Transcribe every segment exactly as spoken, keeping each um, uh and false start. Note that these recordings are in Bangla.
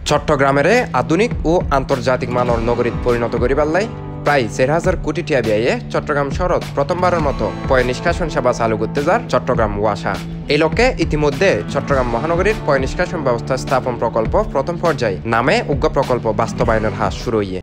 চট্টগ্রামের আধুনিক ও আন্তর্জাতিক মানের নগরীত পরিণত করিবার লাই প্রায় চার হাজার কোটি টাকা ব্যয়ে চট্টগ্রাম শহরত প্রথমবারের মতো পয় নিষ্কাশন সেবা চালু করতে যার চট্টগ্রাম ওয়াসা। এই লক্ষ্যে ইতিমধ্যে চট্টগ্রাম মহানগরীর পয় নিষ্কাশন ব্যবস্থা স্থাপন প্রকল্প প্রথম পর্যায়ে নামে উগ্র প্রকল্প বাস্তবায়নের হাত শুরু হইয়ে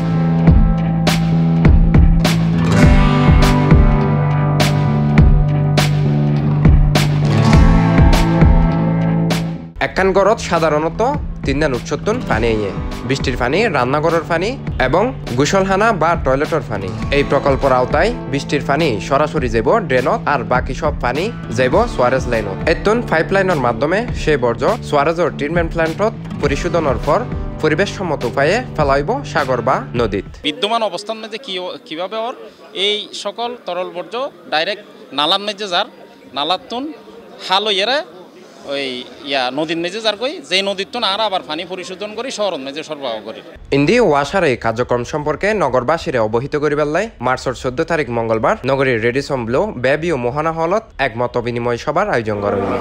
একখান গড়ত সাধারণত তিনদান উৎসত্তন পানি আইয়ে বৃষ্টির পানি, রান্নাঘরের পানি এবং গোসলখানা বা টয়লেটের পানি। এই প্রকল্পের আওতায় বৃষ্টির পানি সরাসরি যাব ড্রেনত আর বাকি সব পানি যাব সোয়ারেজ লাইনত। এতন পাইপ লাইনের মাধ্যমে সেই বর্জ্য সোয়ারেজের ট্রিটমেন্ট প্ল্যান্টত পরিশোধনের পর পরিবেশ সম্মত উপায়ে ফেলাইব সাগর বা নদীত। বিদ্যমান অবস্থান মধ্যে কিভাবে ওর এই সকল তরল বর্জ্য ডাইরেক্ট নালার মেজে যার নালাতুন হাল ইয়েরা ওই ইয়া নদীর মেজে যার কই যে নদীর তো আর আবার পানি পরিশোধন করি শহর মেজে সরবরাহ করি। ইন্দি ওয়াসার এই কার্যক্রম সম্পর্কে নগরবাসীরে অবহিত করিবার লাই মার্চের চোদ্দ তারিখ মঙ্গলবার নগরীর রেডিসন ব্লো বেবি ও মোহনা হলত এক মত বিনিময় সভার আয়োজন করা হইল।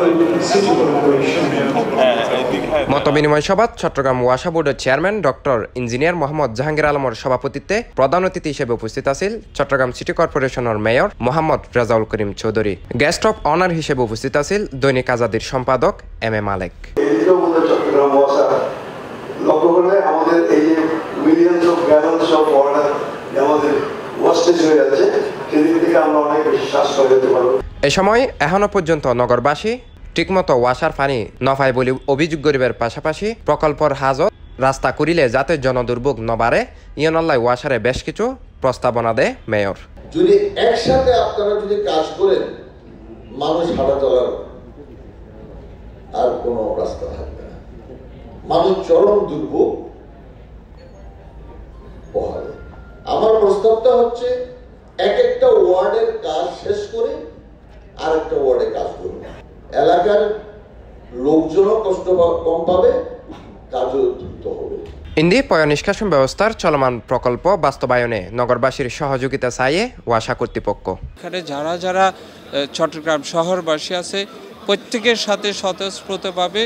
মত বিনিময় সভাত চট্টগ্রাম ওয়াসা বোর্ডের chairman doctor engineer Mohammad Jahangir আলমের সভাপতিত্বে প্রধান অতিথি হিসেবে উপস্থিত আছিল চট্টগ্রাম সিটি কর্পোরেশনের mayor Mohammad Rezaul Karim Chowdhury. Guest of honour হিসেবে উপস্থিত আছিল দৈনিক আজাদির সম্পাদক এম এ মালেক। চট্টগ্রাম ওয়াসা লক্ষ্য করলে আমাদের এই যে millions of gallons of water আমাদের ওয়েস্টেজ হয়ে যাচ্ছে সেদিক থেকে আমরা অনেক বেশি সাশ্রয় হতে পারবো। এ সময় এখনো পর্যন্ত নগরবাসী ঠিকমতো ওয়াসার পানি নফায় বলে অভিযোগ করিবার পাশাপাশি প্রকল্পর হাজত রাস্তা করিলে যাতে জনদুর্ভোগ নবাড়ে ইয়নল্লাই ওয়াসারে বেশ কিছু প্রস্তাবনা দেয় মেয়র। যদি একসাথে আপনারা যদি কাজ করেন মানুষ হাঁটা চলার আর কোনো রাস্তা থাকবে না, মানুষ চরম দুর্ভোগ পোহাবে। আমার প্রস্তাবটা হচ্ছে এক একটা ওয়ার্ডের কাজ শেষ করে আর একটা ওয়ার্ডে কাজ করবে, এলাকার লোকজনও কষ্ট কম পাবে, কাজও দ্রুত হবে। ইন্দি পয় নিষ্কাশন ব্যবস্থার চলমান প্রকল্প বাস্তবায়নে নগরবাসীর সহযোগিতা চাইয়ে ওয়াসা কর্তৃপক্ষ। এখানে যারা যারা চট্টগ্রাম শহরবাসী আছে প্রত্যেকের সাথে স্বতঃস্ফূর্তভাবে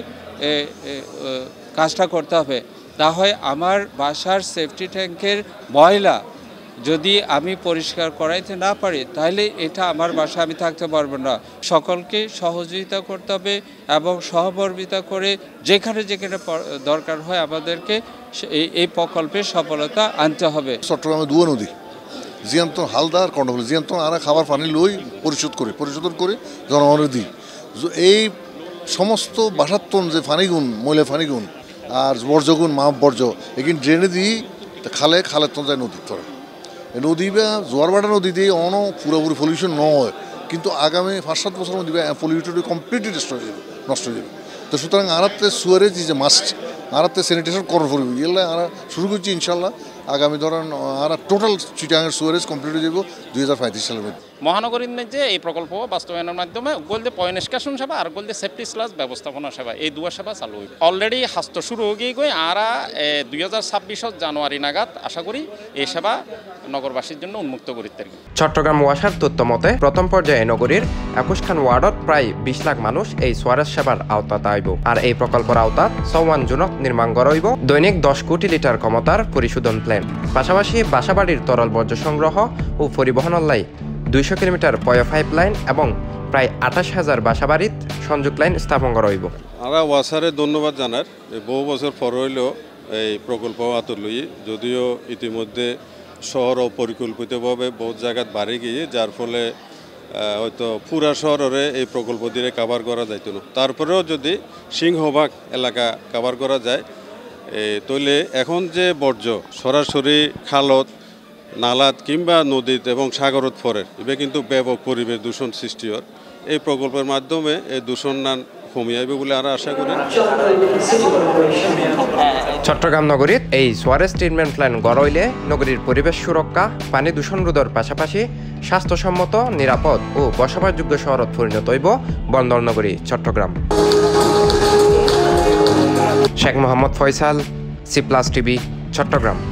কাজটা করতে হবে। না হয় আমার বাসার সেফটি ট্যাঙ্কের ময়লা যদি আমি পরিষ্কার করাইতে না পারি তাহলে এটা আমার বাসা আমি থাকতে পারবো না। সকলকে সহযোগিতা করতে হবে এবং সহমর্মিতা করে যেখানে যেখানে দরকার হয় আমাদেরকে এই প্রকল্পের সফলতা আনতে হবে। চট্টগ্রামে দুয়া নদী জিয়ান্তন হালদার কন্ডল জিয়ান্তন আর খাবার পানি লই পরিশোধ করে পরিশোধন করে জনগণের দিই। এই সমস্ত বাসাত্তন যে ফানিগুণ ময়লা ফানিগুণ আর বর্জ্যগুণ মাপ বর্জ্য এখানে ড্রেনে দিই খালে খালের তন যায় নদীর তরে নদী বা জোয়ারবাটা নদী দিয়ে অন পুরোপুরি পলিউশন নয়, কিন্তু আগামী পাঁচ সাত বছর মধ্যে পলিউটেড কমপ্লিটলি নষ্ট হয়ে যাবে নষ্ট হয়ে যাবে। তো সুতরাং আরাতে সুয়ারেজ ইজ এ মাস্ট, আরাতে স্যানিটেশন করণ করবে এগুলো আমরা শুরু করছি ইনশাল্লাহ। আগামী ধরেন আর টোটাল চিটাগাংয়ের সুয়ারেজ কমপ্লিট হয়ে যাব দুই হাজার পঁয়ত্রিশ সালের মধ্যে। মহানগরীর মধ্যে এই প্রকল্প বাস্তবায়নের মাধ্যমে গোলদে পয় নিষ্কাশন সেবা আর গোলদে সেফটি স্লাস ব্যবস্থাপনা সেবা এই দুয়া সেবা চালু হইবে। অলরেডি হাস্ত শুরু হয়ে গিয়ে গই আর দুই হাজার ছাব্বিশত জানুয়ারি নাগাদ আশা করি এই সেবা নগরবাসীর জন্য উন্মুক্ত করিতে পারবে। চট্টগ্রাম ওয়াসার তথ্য মতে প্রথম পর্যায়ে নগরীর একুশখান ওয়ার্ডত প্রায় বিশ লাখ মানুষ এই সোয়ারেজ সেবার আওতাত আইব। আর এই প্রকল্পের আওতাত চৌৱান জুনত নির্মাণ করা হইব দৈনিক দশ কোটি লিটার ক্ষমতার পরিশোধন প্ল্যান্ট। পাশাপাশি বাসাবাড়ির তরল বর্জ্য সংগ্রহ ও পরিবহনের লাই দুইশো কিলোমিটার পয় পাইপ লাইন এবং প্রায় আঠাশ হাজার বাসাবাড়িত সংযোগ লাইন স্থাপন করা হইব। আমরা ওয়াসারে ধন্যবাদ জানার বহু বছর পর হইলেও এই প্রকল্প আতর লই, যদিও ইতিমধ্যে শহর পরিকল্পিতভাবে বহুত জায়গাত বাড়ি গিয়ে যার ফলে হয়তো পুরা শহরে এই প্রকল্প দিয়ে কাভার করা যাইত না। তারপরেও যদি সিংহভাগ এলাকা কাভার করা যায় তাহলে এখন যে বর্জ্য সরাসরি খালত নালাত কিংবা নদীত এবং সাগরত ফরের এবার কিন্তু ব্যাপক পরিবেশ দূষণ সৃষ্টি হয়। এই প্রকল্পের মাধ্যমে এই দূষণ নান কমিয়ে আসবে বলে আমরা আশা করি। চট্টগ্রাম নগরীত এই সোয়ারেজ ট্রিটমেন্ট প্ল্যান্ট গড় হইলে নগরীর পরিবেশ সুরক্ষা, পানি দূষণ রোধের পাশাপাশি স্বাস্থ্যসম্মত, নিরাপদ ও বসবাসযোগ্য শহরত পরিণত হইব বন্দর নগরী Chattogram. Sheikh Mohammad Faisal, C plus TV, Chittagong.